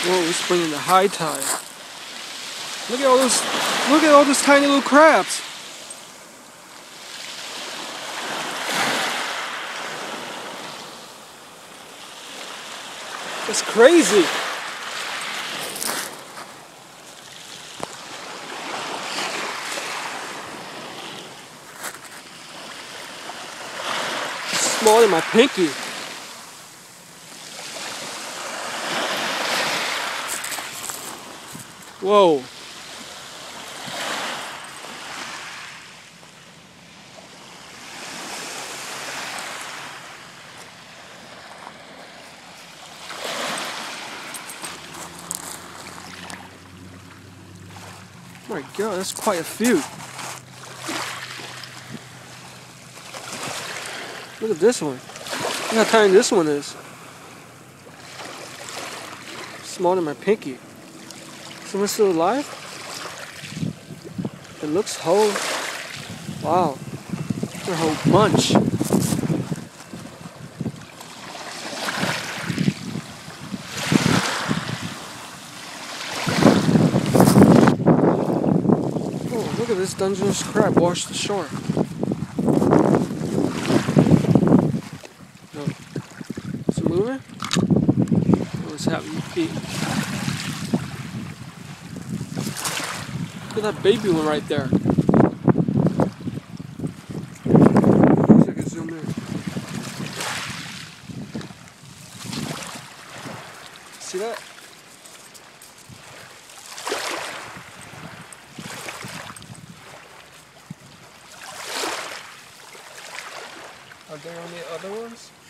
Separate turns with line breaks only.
Whoa, it's bringing the high tide. Look at all those tiny little crabs. It's crazy. It's smaller than my pinky. Whoa. Oh my God, that's quite a few. Look at this one. Look how tiny this one is. Smaller than my pinky. Someone still alive? It looks whole. Wow. A whole bunch. Oh, look at this Dungeness crab washed ashore. No. Is it moving? What's happening? Look at that baby one right there. See if I can zoom in. See that? Are there any other ones?